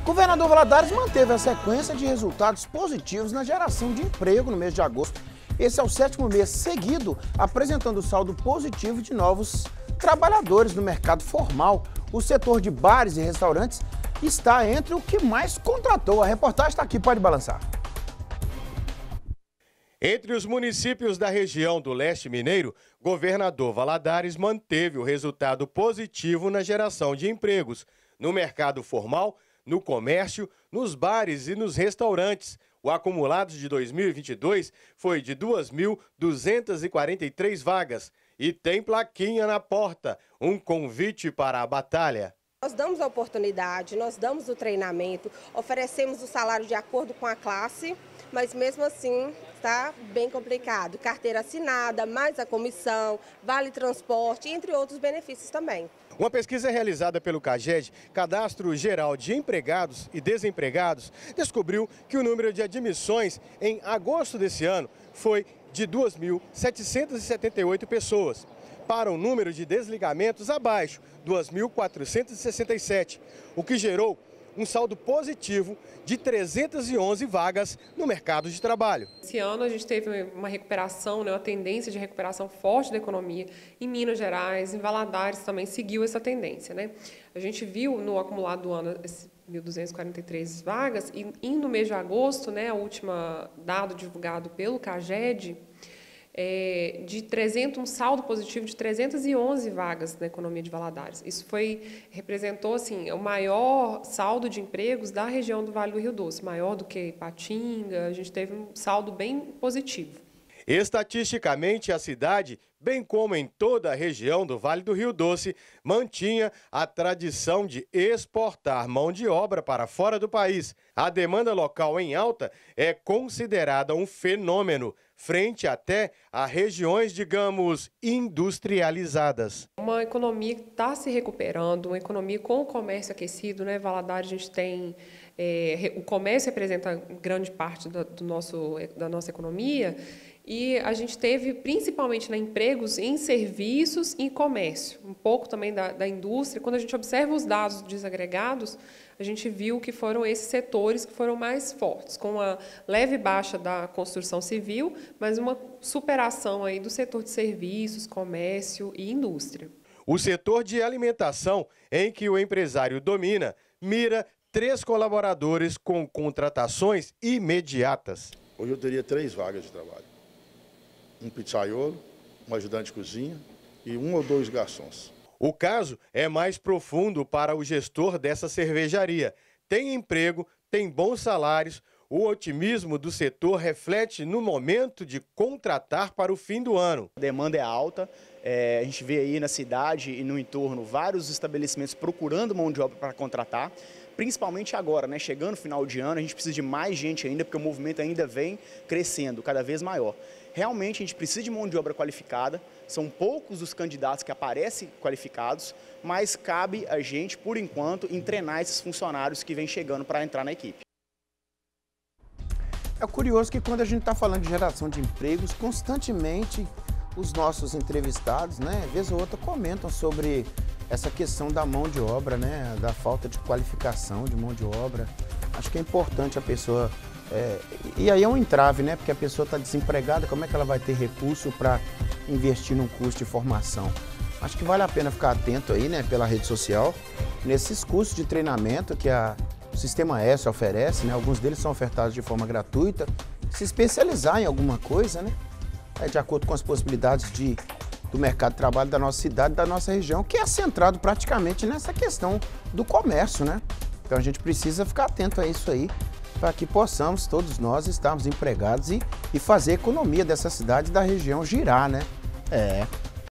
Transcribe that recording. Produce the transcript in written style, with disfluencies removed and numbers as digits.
O governador Valadares manteve a sequência de resultados positivos na geração de emprego no mês de agosto. Esse é o 7º mês seguido apresentando saldo positivo de novos trabalhadores no mercado formal. O setor de bares e restaurantes está entre o que mais contratou. A reportagem está aqui, pode balançar. Entre os municípios da região do Leste Mineiro, governador Valadares manteve o resultado positivo na geração de empregos no mercado formal, no comércio, nos bares e nos restaurantes. O acumulado de 2022 foi de 2.243 vagas e tem plaquinha na porta, um convite para a batalha. Nós damos a oportunidade, nós damos o treinamento, oferecemos o salário de acordo com a classe, mas mesmo assim está bem complicado. Carteira assinada, mais a comissão, vale transporte, entre outros benefícios também. Uma pesquisa realizada pelo CAGED, Cadastro Geral de Empregados e Desempregados, descobriu que o número de admissões em agosto desse ano foi de 2.778 pessoas, para um número de desligamentos abaixo, 2.467, o que gerou um saldo positivo de 311 vagas no mercado de trabalho. Esse ano a gente teve uma recuperação, uma tendência de recuperação forte da economia em Minas Gerais, em Valadares também seguiu essa tendência, A gente viu no acumulado do ano 1.243 vagas e no mês de agosto, o último dado divulgado pelo CAGED, um saldo positivo de 311 vagas na economia de Valadares. Isso representou o maior saldo de empregos da região do Vale do Rio Doce, maior do que Ipatinga. A gente teve um saldo bem positivo. Estatisticamente, a cidade, bem como em toda a região do Vale do Rio Doce, mantinha a tradição de exportar mão de obra para fora do país. A demanda local em alta é considerada um fenômeno, frente até a regiões, digamos, industrializadas. Uma economia que está se recuperando, uma economia com o comércio aquecido, Valadares, a gente tem... o comércio representa grande parte da nossa economia e a gente teve, principalmente empregos em serviços e comércio, um pouco também da indústria. Quando a gente observa os dados desagregados, a gente viu que foram esses setores que foram mais fortes, com a leve baixa da construção civil, mas uma superação aí do setor de serviços, comércio e indústria. O setor de alimentação, em que o empresário domina, mira 3 colaboradores com contratações imediatas. Hoje eu teria 3 vagas de trabalho. Um pizzaiolo, um ajudante de cozinha e 1 ou 2 garçons. O caso é mais profundo para o gestor dessa cervejaria. Tem emprego, tem bons salários, o otimismo do setor reflete no momento de contratar para o fim do ano. A demanda é alta, a gente vê aí na cidade e no entorno vários estabelecimentos procurando mão de obra para contratar. Principalmente agora, chegando no final de ano, a gente precisa de mais gente ainda, porque o movimento ainda vem crescendo, cada vez maior. Realmente a gente precisa de mão de obra qualificada, são poucos os candidatos que aparecem qualificados, mas cabe a gente, por enquanto, em treinar esses funcionários que vêm chegando para entrar na equipe. É curioso que quando a gente está falando de geração de empregos, constantemente os nossos entrevistados, vez ou outra, comentam sobre essa questão da mão de obra, da falta de qualificação de mão de obra. Acho que é importante a pessoa... e aí é um entrave, porque a pessoa está desempregada, como é que ela vai ter recurso para investir num curso de formação? Acho que vale a pena ficar atento aí, pela rede social, nesses cursos de treinamento que o Sistema S oferece, alguns deles são ofertados de forma gratuita, se especializar em alguma coisa, de acordo com as possibilidades do mercado de trabalho da nossa cidade, da nossa região, que é centrado praticamente nessa questão do comércio, Então a gente precisa ficar atento a isso aí, para que possamos, todos nós, estarmos empregados e fazer a economia dessa cidade e da região girar,